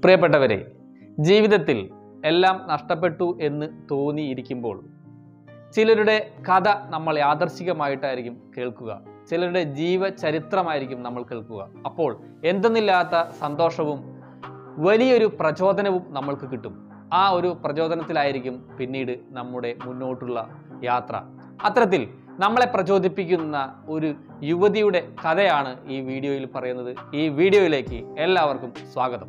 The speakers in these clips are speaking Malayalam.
പ്രിയപ്പെട്ടവരെ, ജീവിതത്തിൽ എല്ലാം നഷ്ടപ്പെട്ടു എന്ന് തോന്നിയിരിക്കുമ്പോൾ ചിലരുടെ കഥ നമ്മൾ യാദർശികമായിട്ടായിരിക്കും കേൾക്കുക, ചിലരുടെ ജീവചരിത്രമായിരിക്കും നമ്മൾ കേൾക്കുക. അപ്പോൾ എന്തെന്നില്ലാത്ത സന്തോഷവും വലിയൊരു പ്രചോദനവും നമ്മൾക്ക് കിട്ടും. ആ ഒരു പ്രചോദനത്തിലായിരിക്കും പിന്നീട് നമ്മുടെ മുന്നോട്ടുള്ള യാത്ര. അത്തരത്തിൽ നമ്മളെ പ്രചോദിപ്പിക്കുന്ന ഒരു യുവതിയുടെ കഥയാണ് ഈ വീഡിയോയിൽ പറയുന്നത്. ഈ വീഡിയോയിലേക്ക് എല്ലാവർക്കും സ്വാഗതം.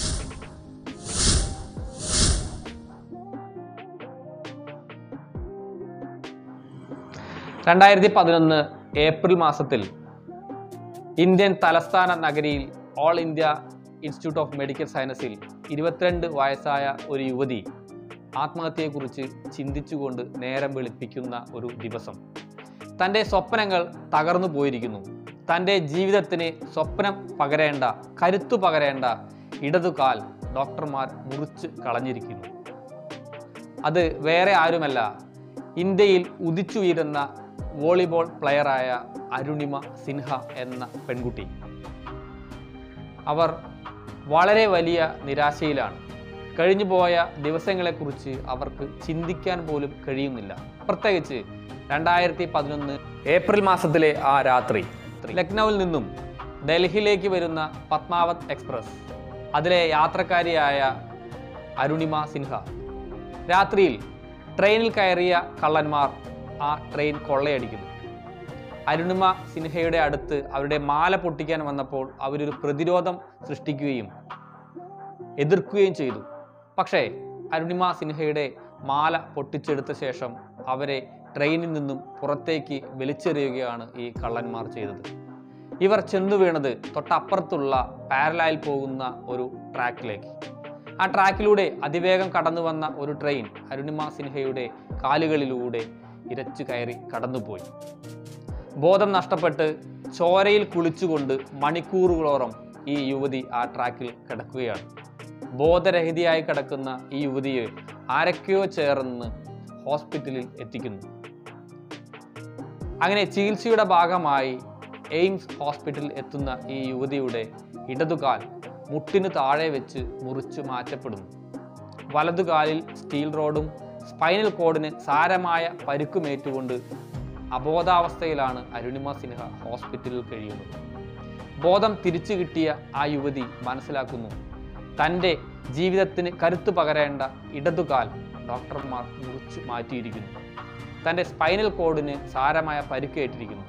ഏപ്രിൽ മാസത്തിൽ ഇന്ത്യൻ തലസ്ഥാന നഗരിയിൽ all India institute of medical സയൻസിൽ 22 വയസ്സായ ഒരു യുവതി ആത്മഹത്യയെക്കുറിച്ച് ചിന്തിച്ചുകൊണ്ട് നേരം വെളുപ്പിക്കുന്ന ഒരു ദിവസം. തൻ്റെ സ്വപ്നങ്ങൾ തകർന്നു പോയിരിക്കുന്നു. തൻ്റെ ജീവിതത്തിന് സ്വപ്നം പകരേണ്ട, കരുത്തു പകരേണ്ട ഇടതുകാൽ ഡോക്ടർമാർ മുറിച്ച് കളഞ്ഞിരിക്കുന്നു. അത് വേറെ ആരുമല്ല, ഇന്ത്യയിൽ ഉദിച്ചുയരുന്ന വോളിബോൾ പ്ലെയറായ അരുണിമ സിൻഹ എന്ന പെൺകുട്ടി. അവർ വളരെ വലിയ നിരാശയിലാണ്. കഴിഞ്ഞുപോയ ദിവസങ്ങളെക്കുറിച്ച് അവർക്ക് ചിന്തിക്കാൻ പോലും കഴിയുന്നില്ല. പ്രത്യേകിച്ച് 2011 ഏപ്രിൽ മാസത്തിലെ ആ രാത്രി, ലക്നൌവിൽ നിന്നും ഡൽഹിയിലേക്ക് വരുന്ന പത്മാവത് എക്സ്പ്രസ്, അതിലെ യാത്രക്കാരിയായ അരുണിമ സിൻഹ, രാത്രിയിൽ ട്രെയിനിൽ കയറിയ കള്ളന്മാർ ആ ട്രെയിൻ കൊള്ളയടിക്കുന്നു. അരുണിമ സിൻഹയുടെ അടുത്ത് അവരുടെ മാല പൊട്ടിക്കാൻ വന്നപ്പോൾ അവരൊരു പ്രതിരോധം സൃഷ്ടിക്കുകയും എതിർക്കുകയും ചെയ്തു. പക്ഷേ അരുണിമ സിൻഹയുടെ മാല പൊട്ടിച്ചെടുത്ത ശേഷം അവരെ ട്രെയിനിൽ നിന്നും പുറത്തേക്ക് വലിച്ചെറിയുകയാണ് ഈ കള്ളന്മാർ ചെയ്തത്. ഇവർ ചെന്നു വീണത് തൊട്ടപ്പുറത്തുള്ള പാരലൽ പോകുന്ന ഒരു ട്രാക്കിലേക്ക്. ആ ട്രാക്കിലൂടെ അതിവേഗം കടന്നു വന്ന ഒരു ട്രെയിൻ അരുണിമ സിൻഹയുടെ കാലുകളിലൂടെ ഇരച്ചു കയറി കടന്നുപോയി. ബോധം നഷ്ടപ്പെട്ട് ചോരയിൽ കുളിച്ചുകൊണ്ട് മണിക്കൂറുകളോളം ഈ യുവതി ആ ട്രാക്കിൽ കിടക്കുകയാണ്. ബോധരഹിതയായി കിടക്കുന്ന ഈ യുവതിയെ ആരൊക്കെയോ ചേർന്ന് ഹോസ്പിറ്റലിൽ എത്തിക്കുന്നു. അങ്ങനെ ചികിത്സയുടെ ഭാഗമായി എയിംസ് ഹോസ്പിറ്റലിൽ എത്തുന്ന ഈ യുവതിയുടെ ഇടതുകാൽ മുട്ടിന് താഴെ വെച്ച് മുറിച്ചു മാറ്റപ്പെടുന്നു. വലതുകാലിൽ സ്റ്റീൽ റോഡും സ്പൈനൽ കോഡിന് സാരമായ പരുക്കുമേറ്റുകൊണ്ട് അബോധാവസ്ഥയിലാണ് അരുണിമ സിൻഹ ഹോസ്പിറ്റലിൽ കഴിയുന്നത്. ബോധം തിരിച്ചു കിട്ടിയ ആ യുവതി മനസ്സിലാക്കുന്നു, തൻ്റെ ജീവിതത്തിന് കരുത്തു പകരേണ്ട ഇടതുകാൽ ഡോക്ടർമാർ മുറിച്ചു മാറ്റിയിരിക്കുന്നു. തൻ്റെ സ്പൈനൽ കോഡിന് സാരമായ പരുക്കേറ്റിരിക്കുന്നു.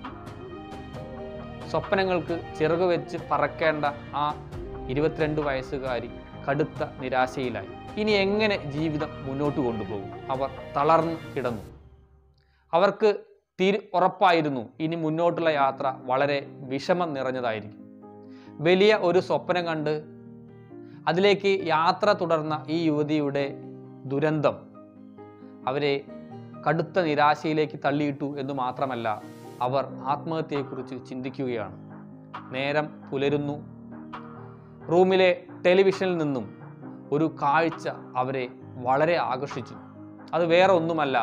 സ്വപ്നങ്ങൾക്ക് ചിറകുവെച്ച് പറക്കേണ്ട ആ 22 വയസ്സുകാരി കടുത്ത നിരാശയിലായി. ഇനി എങ്ങനെ ജീവിതം മുന്നോട്ട് കൊണ്ടുപോകും? അവർ തളർന്നു കിടന്നു. അവർക്ക് ഉറപ്പായിരുന്നു ഇനി മുന്നോട്ടുള്ള യാത്ര വളരെ വിഷമം നിറഞ്ഞതായിരിക്കും. വലിയ ഒരു സ്വപ്നം കണ്ട് അതിലേക്ക് യാത്ര തുടർന്ന ഈ യുവതിയുടെ ദുരന്തം അവരെ കടുത്ത നിരാശയിലേക്ക് തള്ളിയിട്ടു എന്ന് മാത്രമല്ല, അവർ ആത്മഹത്യയെക്കുറിച്ച് ചിന്തിക്കുകയാണ്. നേരം പുലരുന്നു. റൂമിലെ ടെലിവിഷനിൽ നിന്നും ഒരു കാഴ്ച അവരെ വളരെ ആകർഷിച്ചു. അത് വേറെ ഒന്നുമല്ല,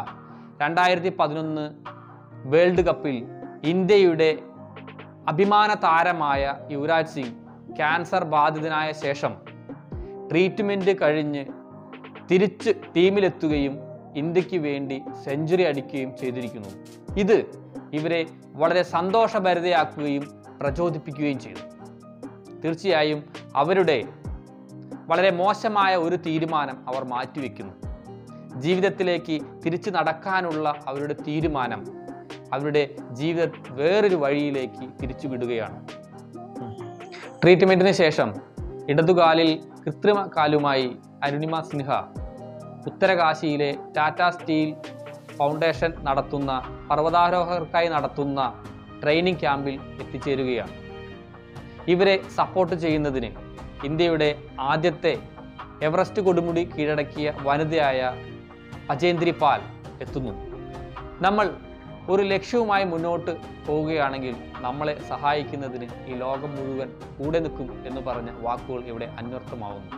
2011 വേൾഡ് കപ്പിൽ ഇന്ത്യയുടെ അഭിമാന താരമായ യുവരാജ് സിംഗ് ക്യാൻസർ ബാധിതനായ ശേഷം ട്രീറ്റ്മെൻറ്റ് കഴിഞ്ഞ് തിരിച്ച് ടീമിലെത്തുകയും ഇന്ത്യക്ക് വേണ്ടി സെഞ്ചുറി അടിക്കുകയും ചെയ്തിരിക്കുന്നു. ഇത് ഇവരെ വളരെ സന്തോഷഭരിതയാക്കുകയും പ്രചോദിപ്പിക്കുകയും ചെയ്തു. തീർച്ചയായും അവരുടെ വളരെ മോശമായ ഒരു തീരുമാനം അവർ മാറ്റിവെക്കുന്നു. ജീവിതത്തിലേക്ക് തിരിച്ചു നടക്കാനുള്ള അവരുടെ തീരുമാനം അവരുടെ ജീവിത വേറൊരു വഴിയിലേക്ക് തിരിച്ചു വിടുകയാണ്. ട്രീറ്റ്മെൻറ്റിന് ശേഷം ഇടതുകാലിൽ കൃത്രിമ കാലുമായി അരുണിമ സിൻഹ ഉത്തരകാശിയിലെ ടാറ്റ സ്റ്റീൽ ഫൗണ്ടേഷൻ നടത്തുന്ന പർവ്വതാരോഹകർക്കായി നടത്തുന്ന ട്രെയിനിങ് ക്യാമ്പിൽ എത്തിച്ചേരുകയാണ്. ഇവരെ സപ്പോർട്ട് ചെയ്യുന്നതിന് ഇന്ത്യയുടെ ആദ്യത്തെ എവറസ്റ്റ് കൊടുമുടി കീഴടക്കിയ വനിതയായ അജേന്ദ്രി പാൽ എത്തുന്നു. നമ്മൾ ഒരു ലക്ഷ്യവുമായി മുന്നോട്ട് പോവുകയാണെങ്കിൽ നമ്മളെ സഹായിക്കുന്നതിന് ഈ ലോകം മുഴുവൻ കൂടെ നിൽക്കും എന്ന് പറഞ്ഞ വാക്കുകൾ ഇവിടെ അന്വർത്ഥമാവുന്നു.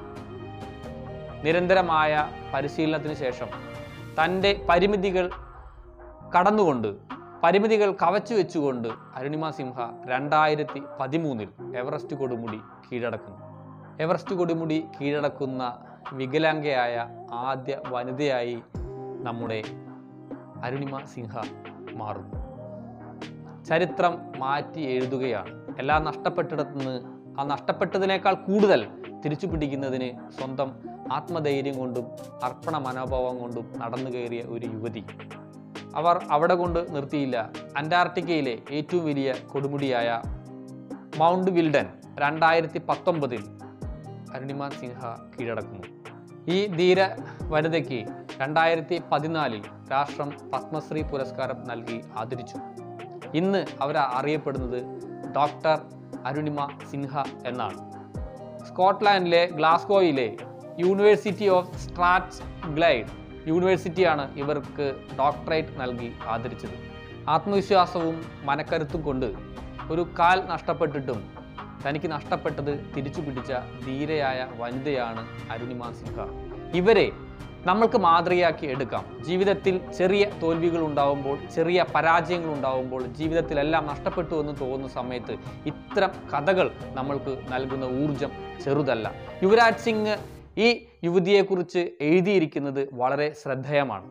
നിരന്തരമായ പരിശീലനത്തിന് ശേഷം തൻ്റെ പരിമിതികൾ കടന്നുകൊണ്ട്, പരിമിതികൾ കവച്ചു വെച്ചുകൊണ്ട് അരുണിമ സിൻഹ 2013 എവറസ്റ്റ് കൊടുമുടി കീഴടക്കുന്നു. എവറസ്റ്റ് കൊടുമുടി കീഴടക്കുന്ന വികലാംഗയായ ആദ്യ വനിതയായി നമ്മുടെ അരുണിമ സിൻഹ മാറുന്നു. ചരിത്രം മാറ്റി എഴുതുകയാണ്. എല്ലാം നഷ്ടപ്പെട്ടിടത്തുനിന്ന് ആ നഷ്ടപ്പെട്ടതിനേക്കാൾ കൂടുതൽ തിരിച്ചു പിടിക്കുന്നതിന് സ്വന്തം ആത്മധൈര്യം കൊണ്ടും അർപ്പണ മനോഭാവം കൊണ്ടും നടന്നു കയറിയ ഒരു യുവതി. അവർ അവിടെ കൊണ്ട് നിർത്തിയില്ല. അന്റാർട്ടിക്കയിലെ ഏറ്റവും വലിയ കൊടുമുടിയായ മൗണ്ട് വിൽഡൻ 2019 അരുണിമ സിൻഹ കീഴടക്കുന്നു. ഈ ധീര വനിതയ്ക്ക് 2014 രാഷ്ട്രം പത്മശ്രീ പുരസ്കാരം നൽകി ആദരിച്ചു. ഇന്ന് അവർ അറിയപ്പെടുന്നത് ഡോക്ടർ അരുണിമ സിൻഹ എന്നാണ്. സ്കോട്ട്ലാൻഡിലെ ഗ്ലാസ്ഗോയിലെ യൂണിവേഴ്സിറ്റി ഓഫ് സ്ട്രാത്ഗ്ലൈഡ് യൂണിവേഴ്സിറ്റിയാണ് ഇവർക്ക് ഡോക്ടറേറ്റ് നൽകി ആദരിച്ചത്. ആത്മവിശ്വാസവും മനക്കരുത്തും കൊണ്ട് ഒരു കാൽ നഷ്ടപ്പെട്ടിട്ടും തനിക്ക് നഷ്ടപ്പെട്ടത് തിരിച്ചു പിടിച്ച ധീരയായ വനിതയാണ് അരുണിമ സിൻഹ. ഇവരെ നമ്മൾക്ക് മാതൃകയാക്കി എടുക്കാം. ജീവിതത്തിൽ ചെറിയ തോൽവികൾ ഉണ്ടാവുമ്പോൾ, ചെറിയ പരാജയങ്ങൾ ഉണ്ടാവുമ്പോൾ, ജീവിതത്തിലെല്ലാം നഷ്ടപ്പെട്ടു എന്ന് തോന്നുന്ന സമയത്ത് ഇത്തരം കഥകൾ നമ്മൾക്ക് നൽകുന്ന ഊർജം ചെറുതല്ല. യുവരാജ് സിംഗ് ഈ യുവതിയെക്കുറിച്ച് എഴുതിയിരിക്കുന്നത് വളരെ ശ്രദ്ധേയമാണ്.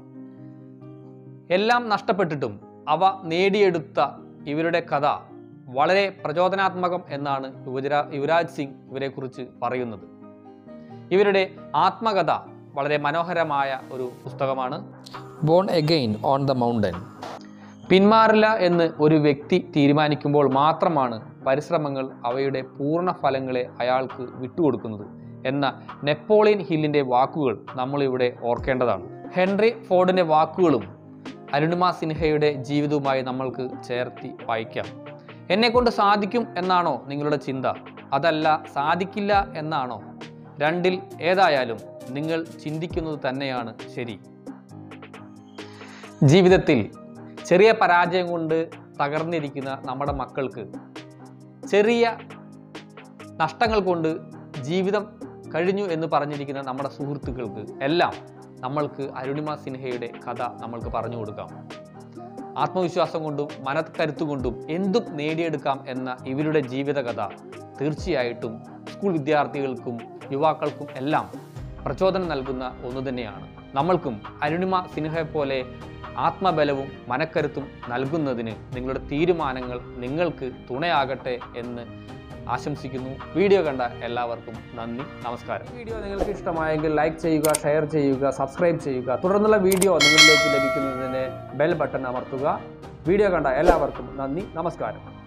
എല്ലാം നഷ്ടപ്പെട്ടിട്ടും അവ നേടിയെടുത്ത ഇവരുടെ കഥ വളരെ പ്രചോദനാത്മകം എന്നാണ് യുവരാജ് സിംഗ് ഇവരെക്കുറിച്ച് പറയുന്നത്. ഇവരുടെ ആത്മകഥ വളരെ മനോഹരമായ ഒരു പുസ്തകമാണ് born again on the mountain. പിന്മാറില്ല എന്ന് ഒരു വ്യക്തി തീരുമാനിക്കുമ്പോൾ മാത്രമാണ് പരിശ്രമങ്ങൾ അവയുടെ പൂർണ്ണ ഫലങ്ങളെ അയാൾക്ക് വിട്ടുകൊടുക്കുന്നത് എന്ന നെപ്പോളിയൻ ഹില്ലിൻ്റെ വാക്കുകൾ നമ്മളിവിടെ ഓർക്കേണ്ടതാണ്. ഹെൻറി ഫോർഡിൻ്റെ വാക്കുകളും അരുണിമ സിൻഹയുടെ ജീവിതവുമായി നമ്മൾക്ക് ചേർത്തി വായിക്കാം. എന്നെക്കൊണ്ട് സാധിക്കും എന്നാണോ നിങ്ങളുടെ ചിന്ത? അതല്ല സാധിക്കില്ല എന്നാണോ? രണ്ടിൽ ഏതായാലും നിങ്ങൾ ചിന്തിക്കുന്നത് തന്നെയാണ് ശരി. ജീവിതത്തിൽ ചെറിയ പരാജയം കൊണ്ട് തകർന്നിരിക്കുന്ന നമ്മുടെ മക്കൾക്ക്, ചെറിയ നഷ്ടങ്ങൾ കൊണ്ട് ജീവിതം കഴിഞ്ഞു എന്ന് പറഞ്ഞിരിക്കുന്ന നമ്മുടെ സുഹൃത്തുക്കൾക്ക് എല്ലാം നമ്മൾക്ക് അരുണിമ സിൻഹയുടെ കഥ നമ്മൾക്ക് പറഞ്ഞു കൊടുക്കാം. ആത്മവിശ്വാസം കൊണ്ടും മനക്കരുത്തു കൊണ്ടും എന്തും നേടിയെടുക്കാം എന്ന ഇവരുടെ ജീവിതകഥ തീർച്ചയായിട്ടും സ്കൂൾ വിദ്യാർത്ഥികൾക്കും യുവാക്കൾക്കും എല്ലാം പ്രചോദനം നൽകുന്ന ഒന്നു തന്നെയാണ്. നമ്മൾക്കും അരുണിമ സിൻഹയെ പോലെ ആത്മബലവും മനക്കരുത്തും നൽകുന്നതിന് നിങ്ങളുടെ തീരുമാനങ്ങൾ നിങ്ങൾക്ക് തുണയാകട്ടെ എന്ന് ആശംസിക്കുന്നു. വീഡിയോ കണ്ട എല്ലാവർക്കും നന്ദി, നമസ്കാരം. വീഡിയോ നിങ്ങൾക്ക് ഇഷ്ടമായെങ്കിൽ ലൈക്ക് ചെയ്യുക, ഷെയർ ചെയ്യുക, സബ്സ്ക്രൈബ് ചെയ്യുക. തുടർന്നുള്ള വീഡിയോ നിങ്ങളിലേക്ക് ലഭിക്കുന്നതിന് ബെൽ ബട്ടൺ അമർത്തുക. വീഡിയോ കണ്ട എല്ലാവർക്കും നന്ദി, നമസ്കാരം.